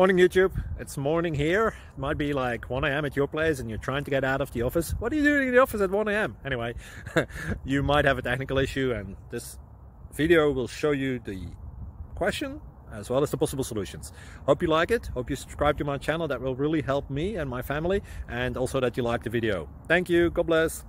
Morning YouTube, it's morning here. It might be like 1 a.m. at your place and you're trying to get out of the office. What are you doing in the office at 1 a.m? Anyway, you might have a technical issue and this video will show you the question as well as the possible solutions. Hope you like it, hope you subscribe to my channel. That will really help me and my family, and also that you like the video. Thank you, God bless.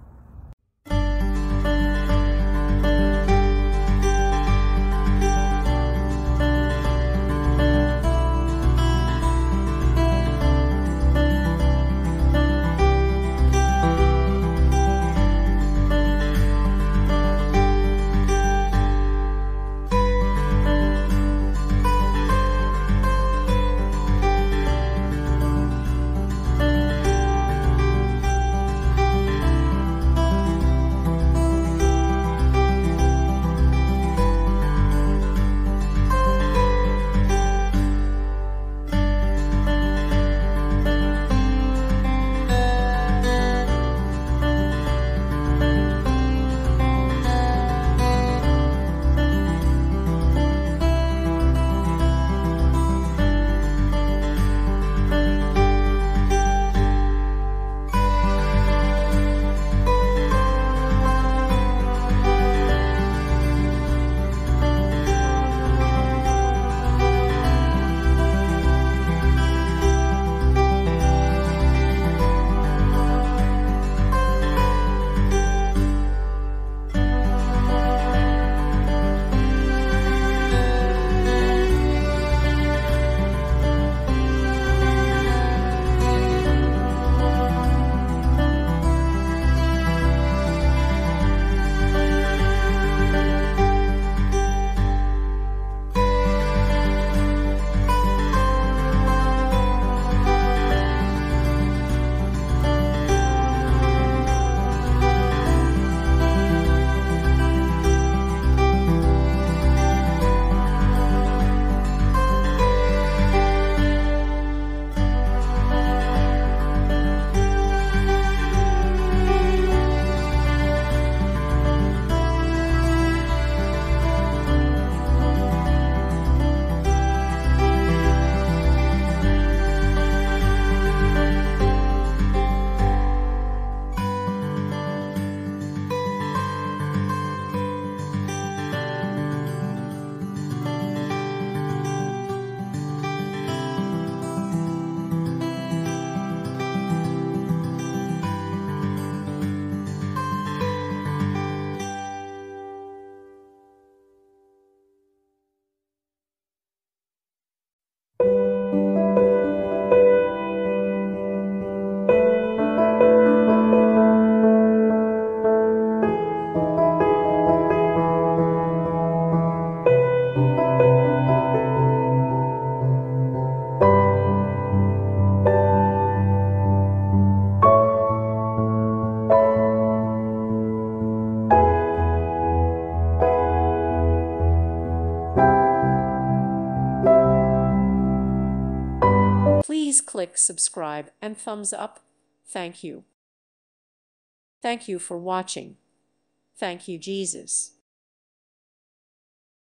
Please click subscribe and thumbs up. Thank you. Thank you for watching. Thank you, Jesus.